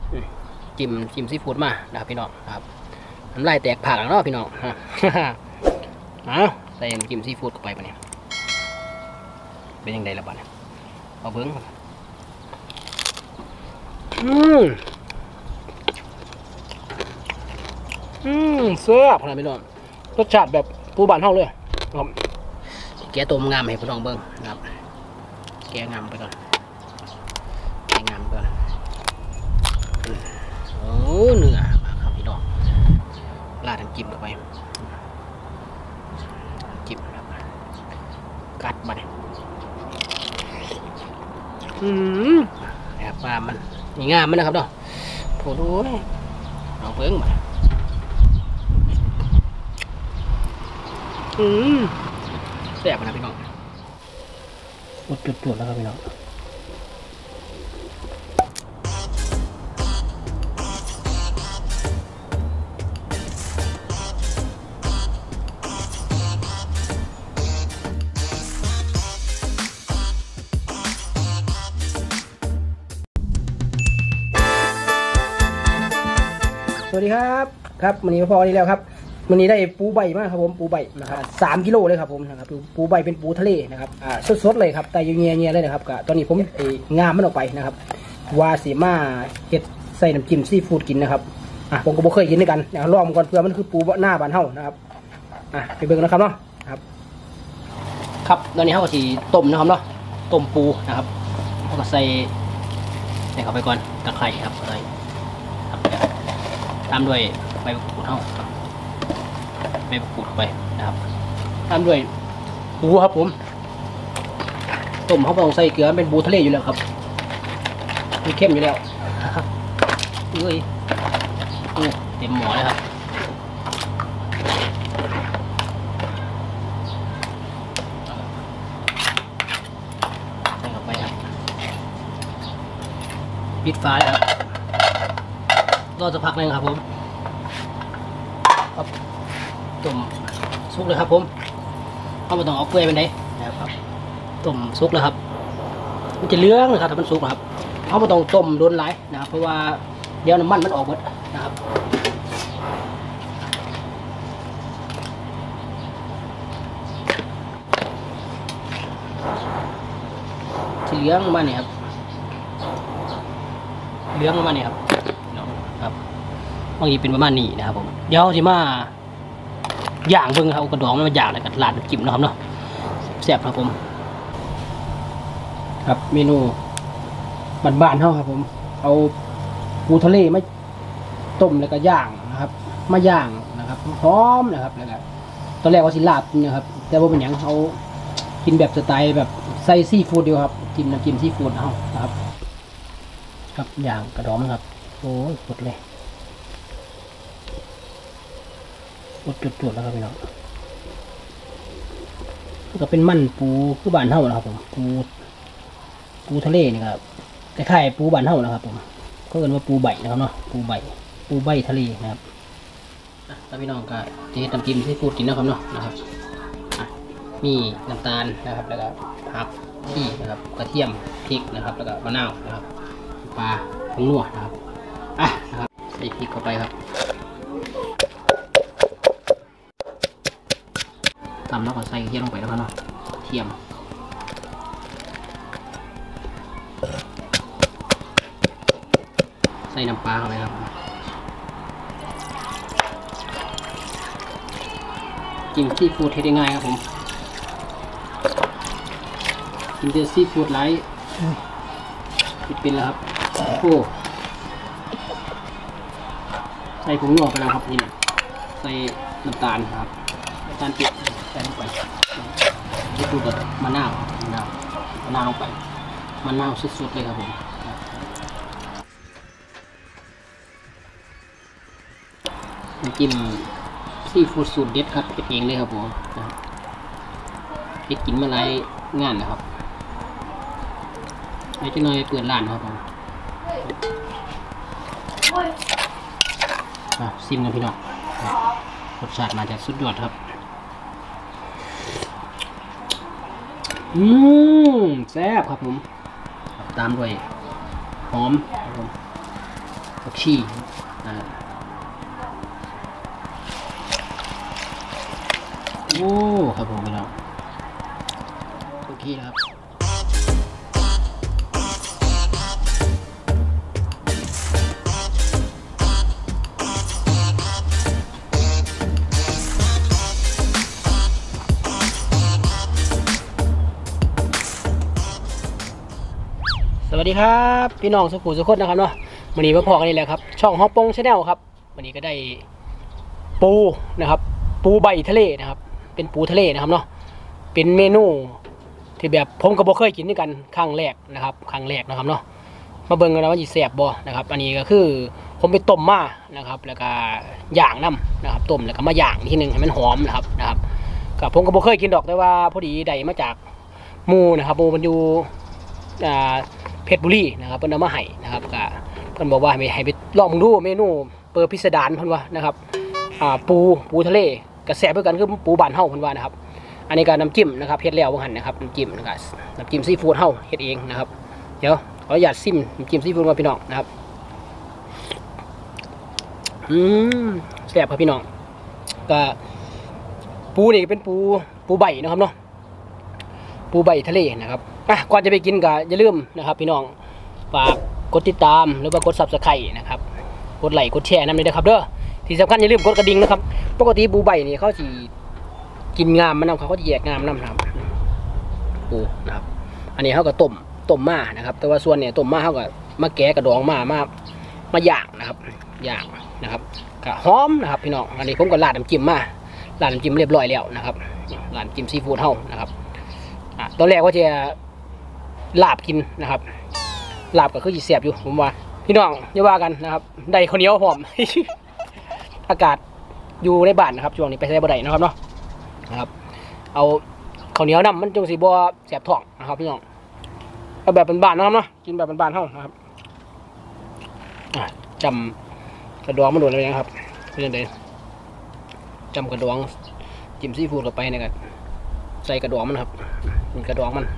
จิ้มซีฟู้ดมานะครับพี่น้องครับน้ำลายแตกผักแล้วเนาะพี่น้องเอาใส่น้ำจิ้มซีฟู้ดเข้าไปปะเนี่ยเป็นยังไงละบ้านเอาเบิ้งแซ่บขนาดพี่น้องรสชาติแบบปูบ้านเฮาเลยครับแกะต้มงามให้พี่น้องเบิ้งนะครับแกะงามไปก่อนแกะงามไปก่อนโอ้เนื้อครับพี่น้องราดน้ำจิ้มเข้าไปจิ้มครับกัดมาเนี่ยนะครับปลามันงามมันนะครับเนาะโผล่ด้วยเอาเบิ้งมาแซ่บนะพี่น้องจุดๆแล้วครับพี่น้องสวัสดีครับวันนี้พอดีแล้วครับวันนี้ได้ปูใบมากครับผมปูใบนะครับ3 กิโลเลยครับผมนะครับปูใบเป็นปูทะเลนะครับสดๆเลยครับแต่เงียเลยนะครับก็ตอนนี้ผมงามมันออกไปนะครับวาสีมาเห็ดใส่น้ำจิ้มซีฟู้ดกินนะครับผมก็บ่เคยกินด้วยกันลองก่อนเพื่อมันคือปูหน้าบ้านเฮานะครับไปเบิ่งนะครับเนาะครับตอนนี้เฮาก็สิต้มนะครับเนาะต้มปูนะครับเฮาก็ใส่เข้าไปก่อนตะไคร้ครับใส่ตามด้วยใบมะกรูดเฮาใบมะกรูดไปนะครับตามด้วยปูครับผมต้มเขาต้องใส่เกลือเป็นปูทะเลอยู่แล้วครับมีเข้มอยู่แล้วเอ้ยเต็มหม้อเลยครับใส่เข้าไปครับปิดฝาเลยครับรอสักพักนึงครับผมต้มสุกเลยครับผมเขาไม่ต้องเอาเกลือไปไหนนะครับต้มสุกแล้วครับมันจะเลื้องนะครับถ้ามันสุกครับเขาไม่ต้องต้มโดนไหลนะครับเพราะว่าเดี๋ยวน้ำมันออกหมดนะครับที่เลื้องมาเนี่ยครับเลื้องมาเนี่ยครับบางทีเป็นประมาณนี้นะครับผมเดี๋ยวสิมาย่างเบิ่งครับกระดองมันมาย่างแล้วก็ราดน้ำจิ้มนะครับเนาะแซ่บครับผมครับเมนูบ้านๆเฮาครับผมเอาปูทะเลมาต้มแล้วก็ย่างนะครับมาย่างนะครับหอมนะครับแล้วก็ตอนแรกว่าสิลาบนะครับแต่ว่าเป็นอย่างเขากินแบบสไตล์แบบใส่ซีฟู้ดเดียวครับกินน้ำจิ้มซีฟู้ดเฮานะครับครับย่างกระดองนะครับโอ้ยหมดเลยจุดๆแล้วครับพี่น้องก็เป็นมันปูคือบ้านเท่านะครับผมปูทะเลนี่ครับคล้ายๆปูบ้านเท่านะครับผมก็เรียกว่าปูใบนะครับเนาะปูใบทะเลนะครับแล้วพี่น้องก็จะทำกินที่พูดกินนะครับเนาะนะครับมีน้ำตาลนะครับแล้วก็ผักชีนะครับกระเทียมพริกนะครับแล้วก็มะนาวนะครับปลาผงนัวนะครับนะครับใส่พริกเข้าไปครับตำแล้วก็ใส่กระเทียมลงไปแล้วครับเนาะกระเทียมใส่น้ำปลาเข้าไปครับกินซีฟู้ดเทได้ง่ายครับผมกินแต่ซีฟู้ดไลท์เป็นแล้วครับโอ้ใส่ผงนัวไปแล้วครับนี่นะใส่น้ำตาลครับน้ำตาลปี๊บใส่ลงไปดูกับมะนาวลงไปมะนาวสุดๆเลยครับผมน้ำจิ้มซีฟู้ดสูตรเด็ดครับเป็นเองเลยครับผมไปกินมาหลายงานนะครับไม่จะน้อยเปิดร้านครับผมซิมกันพี่น้องรสชาติมาจากสุดยอดครับแซ่บครับผมตามด้วยหอมครับผมผักชีโอ้ครับผมพี่น้องโอเคครับสวัสดีครับพี่น้องสุขุมสุขนะครับเนาะวันนี้มาพอกันนี่แหละครับช่องฮอปปงชาแนลครับวันนี้ก็ได้ปูนะครับปูใบทะเลนะครับเป็นปูทะเลนะครับเนาะเป็นเมนูที่แบบผมก็บ่เคยกินด้วยกันครั้งแรกนะครับเนาะมาเบิ่งกันนะว่าจะแซ่บบ่นะครับอันนี้ก็คือผมไปต้มมานะครับแล้วก็ย่างน้ำนะครับต้มแล้วก็มาย่างทีนึงให้มันหอมนะครับกับผมก็บ่เคยกินดอกแต่ว่าพอดีได้มาจากหมูนะครับหมูมันอยู่เพชรบุรีนะครับเพิ่นเอามาให้นะครับก็เพิ่นบอกว่าให้ไปลองดูเมนูเปิดพิสดารเพิ่นว่านะครับปูทะเลกระแสเพื่อกันคือปูบ้านเฮาเพิ่นว่านะครับอันนี้ก็น้ำจิ้มนะครับเฮ็ดแล้วบ่หั่นนะครับน้ำจิ้มนะครับน้ำจิ้มซีฟู้ดเฮาเฮ็ดเองนะครับเดี๋ยวขออนุญาตซิมน้ำจิ้มซีฟู้ดมาพี่น้องนะครับแซ่บครับพี่น้องก็ปูนี่เป็นปูใบนะครับเนาะปูใบทะเลนะครับก่อนจะไปกินก็อย่าลืมนะครับพี่น้องฝากกดติดตามหรือว่ากด Subscribe นะครับกดไลค์กดแชร์นั่นเลยนะครับเด้อที่สำคัญอย่าลืมกดกระดิ่งนะครับปกติปูใบนี่เขาจะกินงามมันนำเขาจะแยกงามนำนะครับปูนะครับอันนี้เขาก็ต้มมานะครับแต่ว่าส่วนเนี่ยต้มมาเขาก็มาแกะกระดองมาย่างนะครับย่างนะครับก็หอมนะครับพี่น้องอันนี้ผมก็ราดน้ำจิ้มเรียบร้อยแล้วนะครับราดน้ำจิ้มซีฟู้ดเฮานะครับตอนแรกว่าจะลาบกินนะครับลาบก็คือจีเสียบอยู่ผมว่าพี่น้องอย่าว่ากันนะครับได้ข้าวเหนียวหอม อากาศอยู่ในบ้านนะครับช่วงนี้ไปใส่บ่ได้นะครับเนาะนะครับเอาข้าวเหนียวน้ำมันจงสีบัวเสียบท้องนะครับพี่น้องเอาแบบบ้านๆนะครับเนาะกินแบบบ้านๆเท่านะครับจำกระดองมันโดนอะไรนะครับเป็นยังไงจำกระดองจิ้มซีฟู้ดเข้าไปเนี่ยกันใส่กระดองมันครับกระดองมัน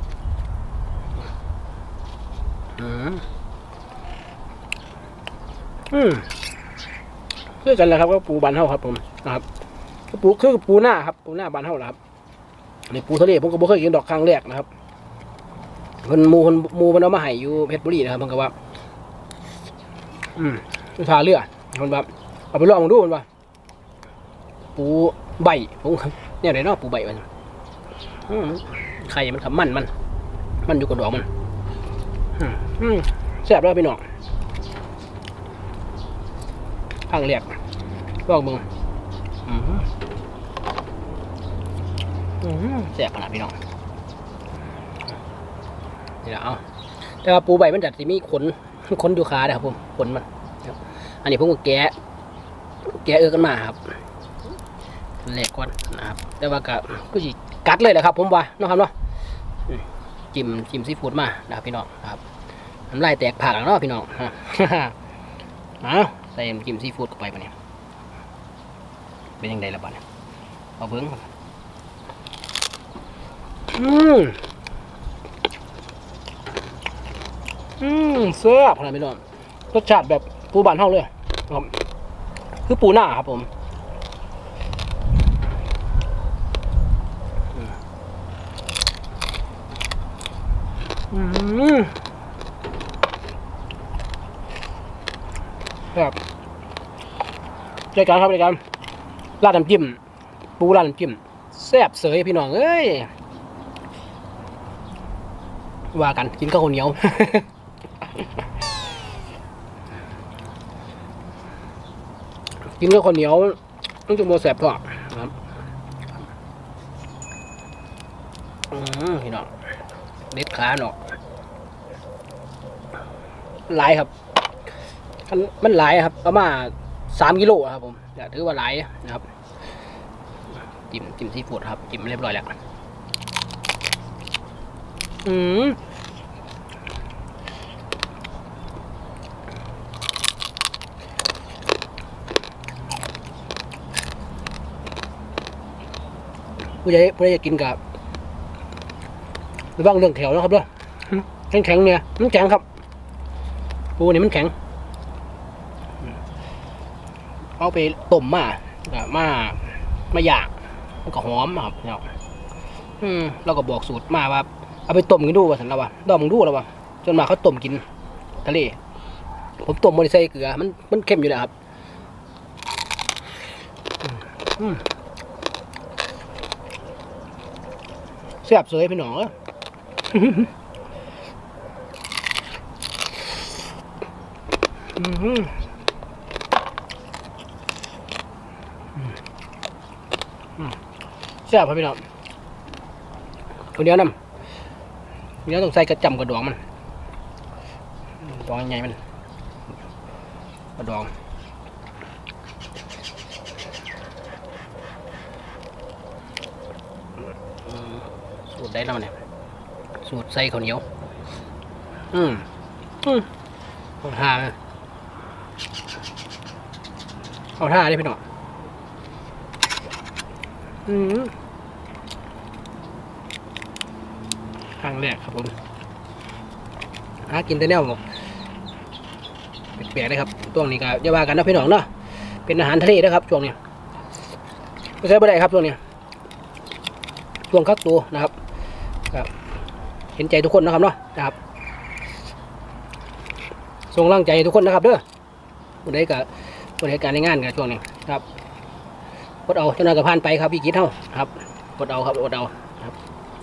คือกันแหละครับก็ปูบานเท่าครับผมนะครับคือปูหน้าครับปูหน้าบานเท่านะครับในปูทะเลผมก็บ่เคยกินดอกครั้งแรกนะครับคนมูมันเอามาให้อยู่เพชรบุรีนะครับมันก็ว่าทาเรือคนแบบเอาไปลองดูมันว่าปูใบผมเนี่ยไหนเนาะปูใบมันไข่มันขับมันอยู่กับดอกมันแซ่บแล้วพี่น้องข้างเรียกลองมึงแซ่บขนาดพี่น้องนี่แหละเอาแต่ว่าปูใบมันจัดสิมีขนอยู่ขาเลยครับผมขนมันอันนี้ผมก็แกะกันมาครับแหลกก่อนนะครับแต่ว่าก็สิกัดเลยนะครับผมว่าน้องครับเนาะจิ้มซีฟู้ดมานะครับพี่น้องครับน้ำลายแตกผักแล้วเนาะพี่น้องใส่จิ้มซีฟู้ดเข้าไปปะเนี่ยเป็นยังไงละบ้านเอาเบิ้งเสื้อขนาดพี่น้องรสชาติแบบปูบ้านเฮาเลยครับคือปูหน้าครับผมครับรายการราดน้ำจิ้มปูราดน้ำจิ้มแซ่บเสยพี่น้องเอ้ยว่ากันกินข้าวเหนียว กินข้าวเหนียวต้องจะโมแซ่บพอครับพี่น้องเด็ดขาเนาะหลายครับมันหลายครับประมาณ3 กิโลครับผมถือว่าหลายนะครับจิ้มซีฟู้ดครับจิ้มเรียบร้อยแล้วผู้ใหญ่อยากกินกับระวังเรื่องแถวนะครับด้วยแข็งเนี่ยมันแข็งครับปูนี่มันแข็งเอาไปต้มมาย่างมันก็หอมครับเนาะเราก็บอกสูตรมาว่าเอาไปต้มกินดูว่าสันเราว่าดองมึงดูแล้วว่าจนมาเขาต้มกินทะเลผมต้มไม่ได้ใส่เกลือมันเค็มอยู่นะครับแซ่บสวยพี่น้องแซ่บครับพี่น้องคนเดียวน้ำเดี๋ยวต้องใส่กระจำกระดองมันดองใหญ่มันกระดองสูตรได้แล้วเนี่ยสูตรใส่ข้าวเหนียวเอาท่าได้พี่น้องครั้งแรกครับผมหากินแต่แนวแปลกๆเลยครับช่วงนี้ก็อย่าว่ากันนะพี่น้องเนาะเป็นอาหารทะเลนะครับช่วงนี้ไม่ใช่บ่ได้ครับช่วงนี้ช่วงคักตัวนะครับเห็นใจทุกคนนะครับเนาะนะครับส่งกำลังใจทุกคนนะครับเด้อวันนี้กับบริการในงานกับช่วงนี้ครับอดเอาเจ้าหน้าที่ผ่านไปครับพี่กิ๊ดเท่าครับอดเอาครับอดเอาครับ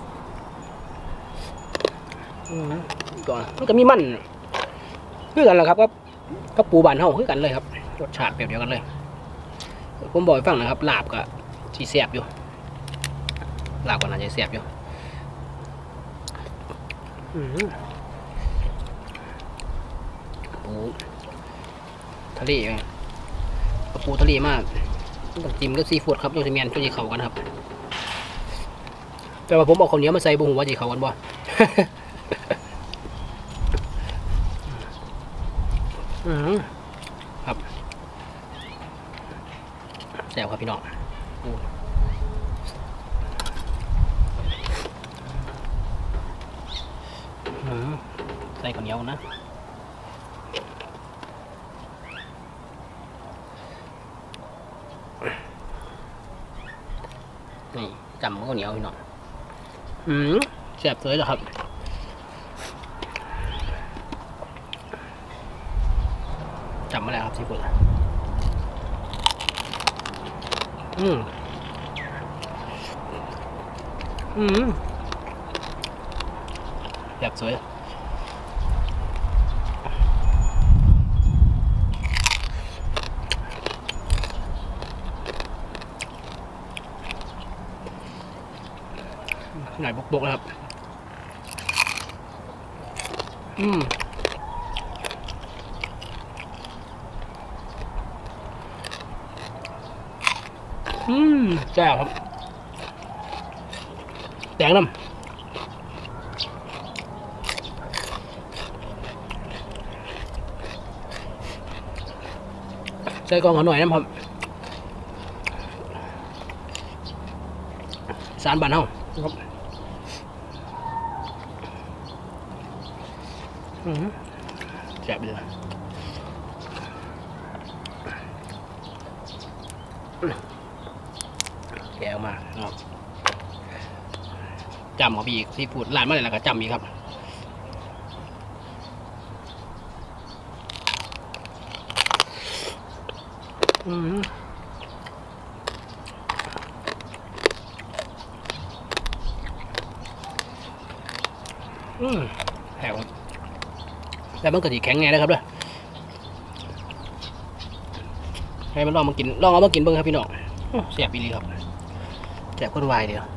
ก่อนมันก็มีมันคือกันแหละครับก็ปูบานเท่าคือกันเลยครับรสชาติแบบเดียวกันเลยผมบอกให้ฟังนะครับลาบกับที่แซ่บอยู่ลาบกับน่าจะแซ่บอยู่ปูทะเลปูทะเลมากต้องจิ้มก็ซีฟู้ดครับยังจะเมียนช่วยเขากันครับแต่ว่าผมเอาข้าวเหนียวมาใส่บุ้งว่าจีเขากันบ่ครับแซ่บครับพี่น้องใส่ข้าวเหนียวนะนี่จำข้าวเหนียวพี่น้องแซ่บเลยเหรอครับจำมาแล้วครับซีฟู้ดแบบสวยหน่อยบกๆแล้วครับแซ่บครับแตงน้ำใส่กองขอหน่อยนะครับสารบานเฮาครับแซ่บเลยแกวมาครับจำกับพี่อีกซีฟู้ดร้านมาเลยแล้วก็จำอีกครับแข็งแล้วมันก็จะแข็งไงนะครับด้วยให้มันลองเอามากินเบิ่งครับพี่น้องแซ่บอีหลีครับแซ่บก็วายเดียว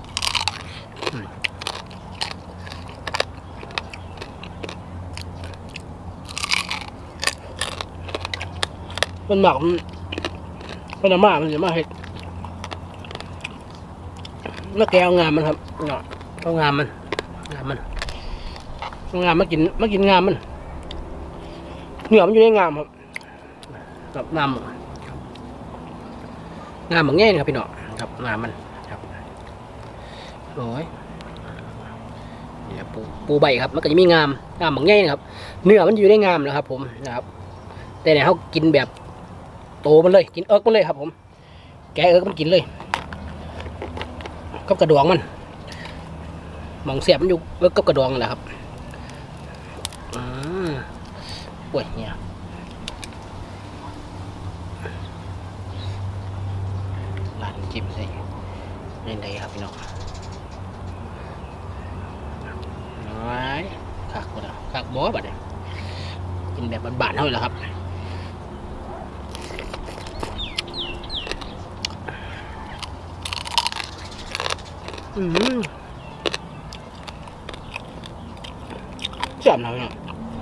มันหมักมันมากมันจะมาเห็ดแล้วแกเอางามมันครับเนาะเอางามมันมากินงามมันเหนือมันอยู่ในงามครับกับงามแบบแง่ครับพี่น้องครับงามมันครับโอ้ยนี่ปูใบครับมันก็จะมีงามแบบแง่นะครับเนื้อมันอยู่ในงามนะครับผมนะครับแต่เนี่ยเขากินแบบโตมันเลยกินเอิร์กมันเลยครับผมแกะเอิร์กมันกินเลยกับกระดองมันมองเสียบมันอยู่เอิร์กกับกระดองนั่นแหละครับป่วยเนี่ยร้านจิ้มใส่ในครับพี่น้องน้อยคักบ่ล่ะคักบ่บัดนี้กินแบบบ้านๆเท่านั้นแหละครับจับหน่อยเนาะ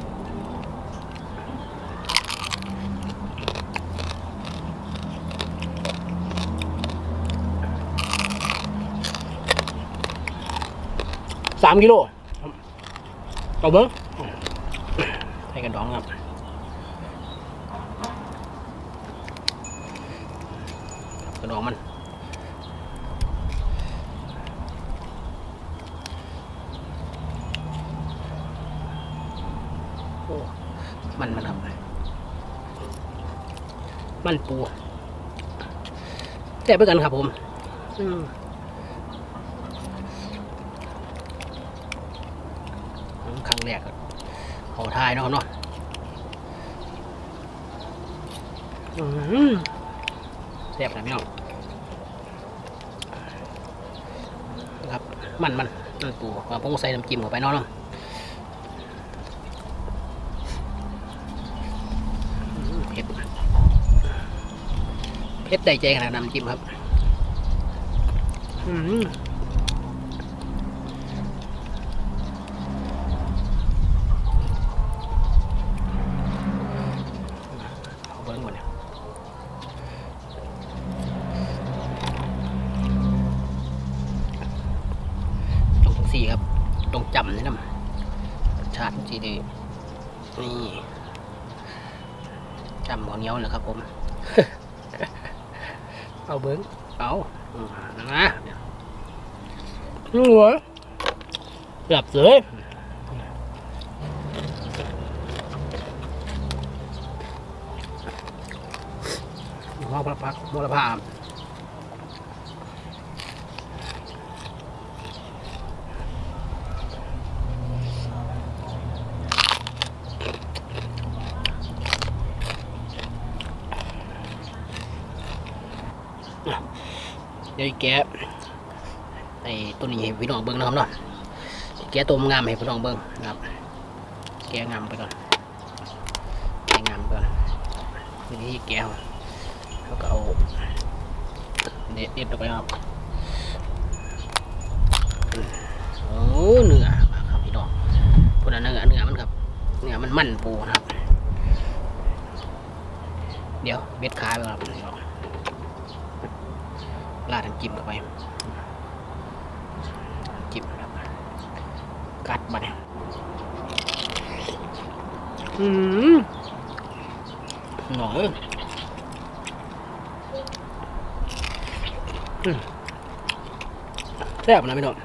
3 กิโลเอาเบิ้งใส่กระดองครับกระดองมันมันครับมันปูแต่เพื่อกันครับผมครั้งแรกเขาทายเนาะแซ่บนะพี่น้องครับมันปูมาพงใส่น้ำจิ้มเข้าไปเนาะเผ็ดได้ใจขนาดน้ำจิ้มครับเอาเบิ้งหมดเนี่ยตรงสี่ครับตรงจำนี่นะชาติจีดีนี่จำหัวเหนียวเลยครับผม เอาเบิ้งเอานะหัวหลับเลยมอพระพักมอพระพามเดี๋ยวแกะไอ้ตัวนี้ให้พี่น้องเบิ้งนะครับเนาะแกะตัวงามให้พี่น้องเบิ้งนะครับแกะงามไปก่อนแกะงามไปก่อนนี่แกะแล้วก็เอาเด็ดออกไปครับโอ้เนื้อครับพี่น้องพวกนั้นเนื้อมันครับเนื้อมันปูนะครับเดี๋ยวเบ็ดขาไปครับลาดน้ำจิ้มเข้าไปจิ้มครับกัดมาเนี่ยหน่อยแซ่บนะพี่น้อง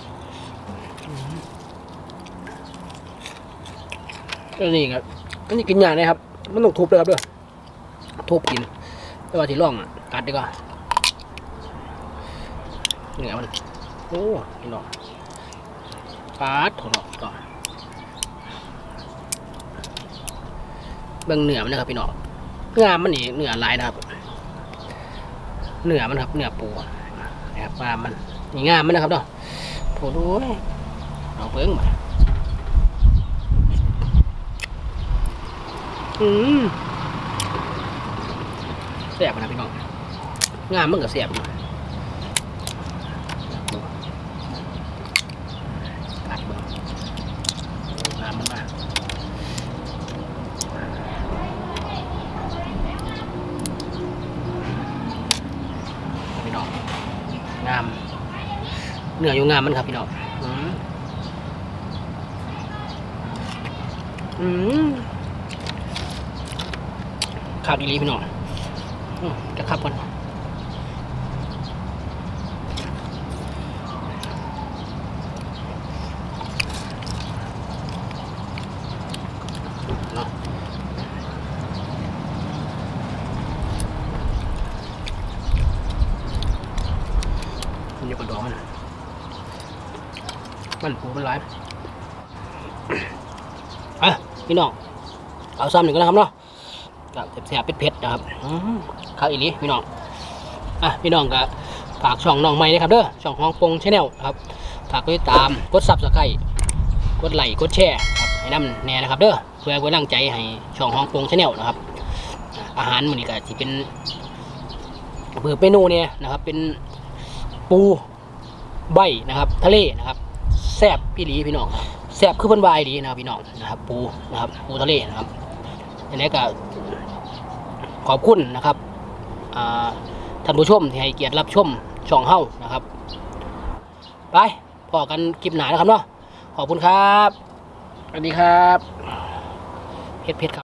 นี่ครับอันนี้กินอย่างนี้ครับมันต้องทุบเลยครับด้วยทุบกินแต่ว่าที่ร่องกัดดีกว่าเนื้อมันโอ้พี่น้องปาดถอดต่อเบิ่งเนื้อมันนะครับพี่น้องงามมันนี่เนื้อลายนะครับเนื้อมันครับเนื้อปูนะครับงามมันนี่งามมันนะครับเนาะโถด้วยเอาเบิ่งมาแซ่บนะพี่น้องงามมันก็แซ่บงามเนื้ออยู่งามมันครับพี่น้องขาดอีหลีพี่น้องจะขับกันมันปูมันหลายอ่ะพี่น้องเอาซ้ำหนึ่งก็นะครับเนาะแสบๆเผ็ดๆนะครับข้าวอีหลีพี่น้องอ่ะพี่น้องก็ฝากช่องน้องใหม่นะครับเด้อช่องฮ่องกงชาแนลครับฝากกดติดตามกดซับสไครต์กดไลค์กดแชร์ครับให้นำแน่นะครับเด้อเพื่อเป็นกำลังใจให้ช่องฮ่องกงชาแนลนะครับอาหารมื้อนี้ก็ที่เป็นเมนูเนี่ยนะครับเป็นปูใบนะครับทะเลนะครับแซ่บอีหลีพี่น้องแซ่บคือเพิ่นวายดีนะครับพี่น้องนะครับปูนะครับปูทะเลนะครับอันนี้ก็ขอบคุณนะครับท่านผู้ชมที่ให้เกียรติรับชมช่องเฮ้านะครับไปพอกันคลิปหนานะครับเนาะขอบคุณครับสวัสดีครับเพชรครับ